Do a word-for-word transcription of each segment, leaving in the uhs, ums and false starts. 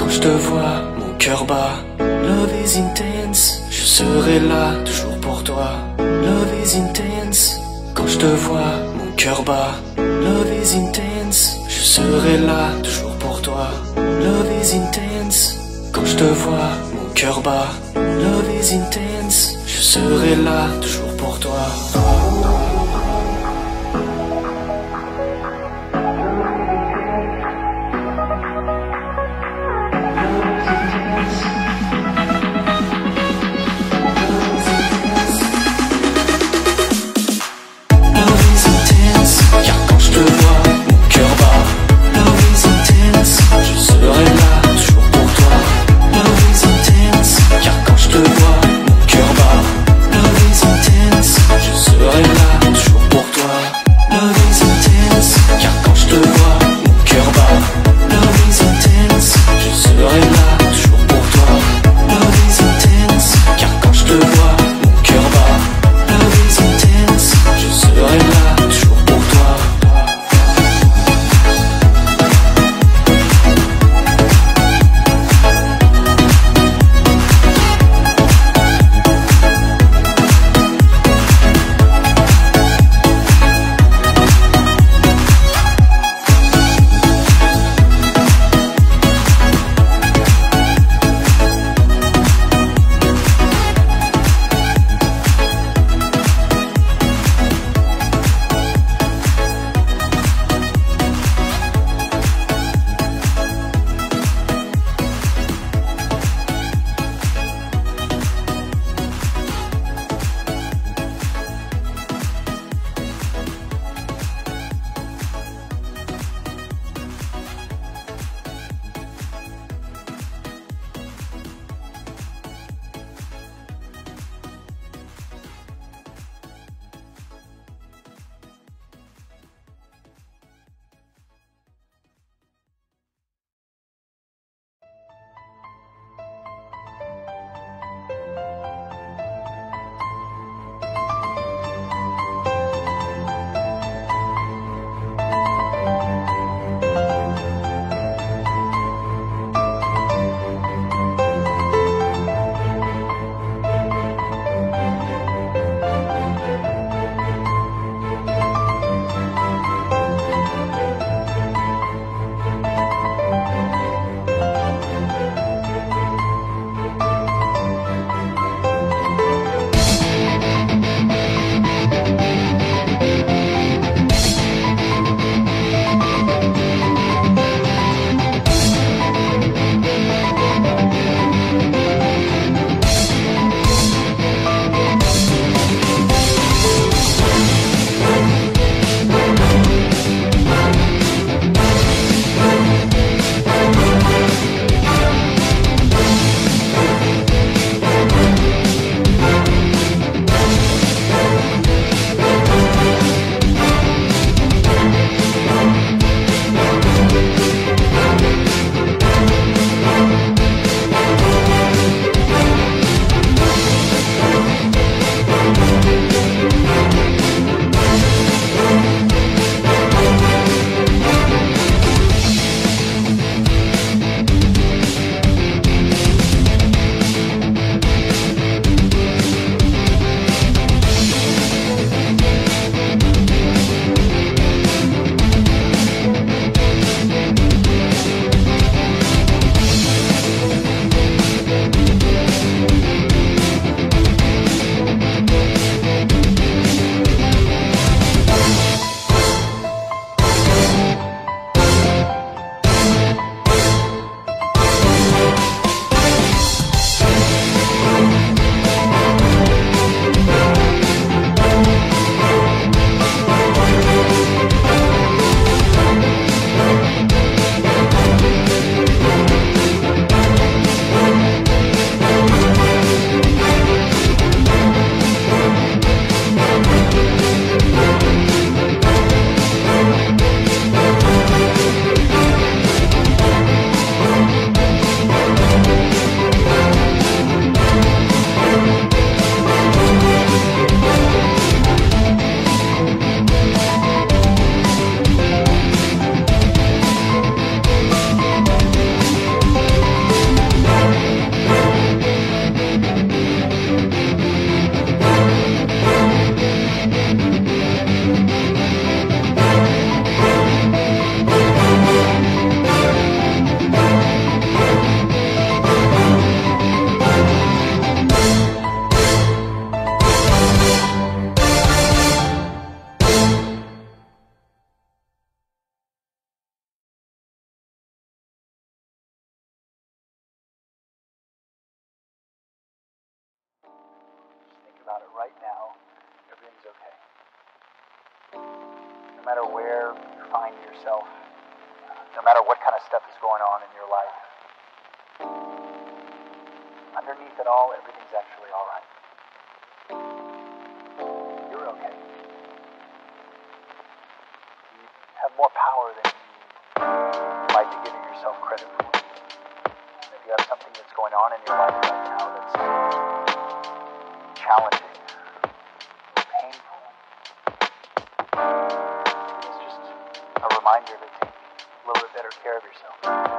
quand je te vois, mon cœur bat. Love is intense, je serai là, toujours pour toi. Love is intense, quand je te vois, mon cœur bat. Love is intense, je serai là, toujours pour toi. Love is intense, quand je te vois, mon cœur bat. Love is intense, je serai là, toujours pour toi. Car quand je te vois, mon cœur bat. Love is intense, je serai là. right now, everything's okay. No matter where you find yourself, no matter what kind of stuff is going on in your life, underneath it all, everything's actually all right. You're okay. You have more power than you might be giving yourself credit for. If you have something that's going on in your life right now that's challenging, painful, it's just a reminder to take a little bit better care of yourself.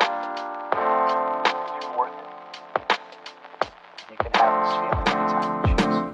You're worth it. You can have this feeling anytime you choose.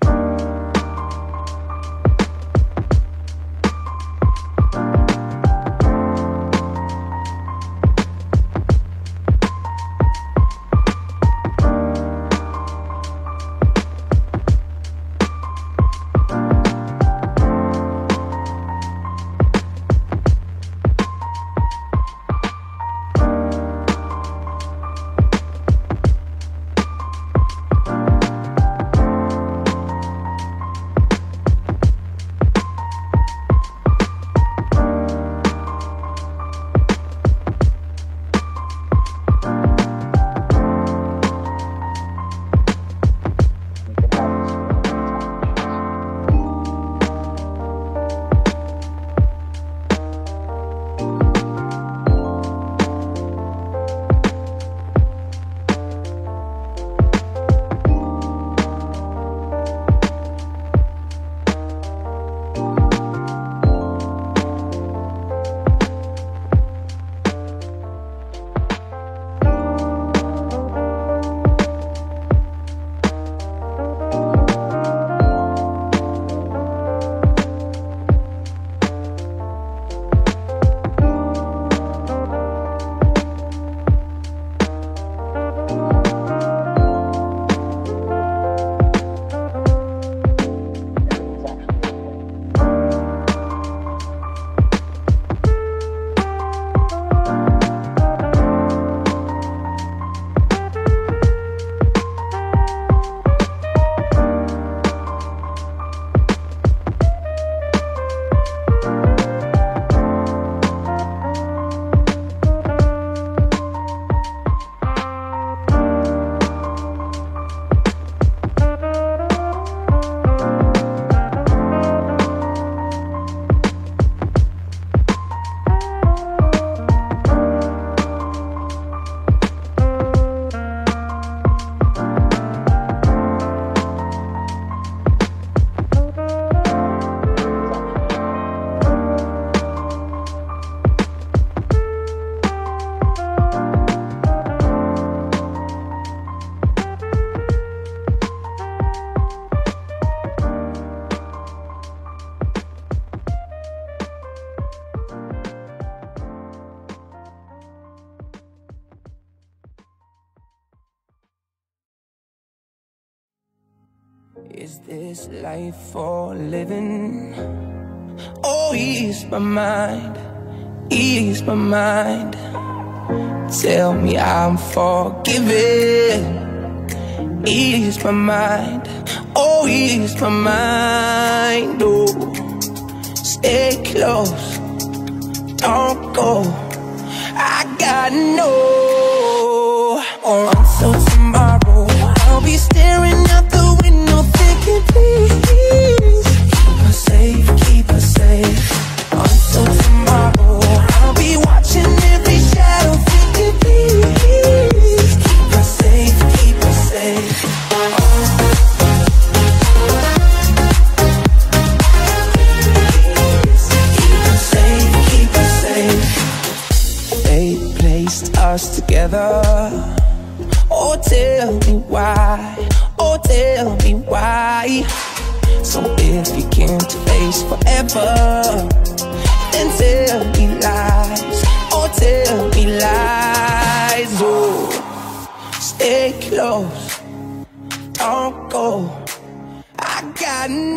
Is this life for living? Oh, ease my mind, ease my mind. Tell me I'm forgiven. Ease my mind, oh, ease my mind. Oh, stay close, don't go. I gotta know. Or until tomorrow, I'll be staring out the window thinking, please keep us safe, keep us safe. Until tomorrow, I'll be watching every shadow thinking, please keep us safe, keep us safe. Keep us safe, keep us safe. Fate placed us together. Oh, tell me why, oh, tell me why. So if you can't face forever, then tell me lies, oh, tell me lies. Oh, stay close, don't go. I got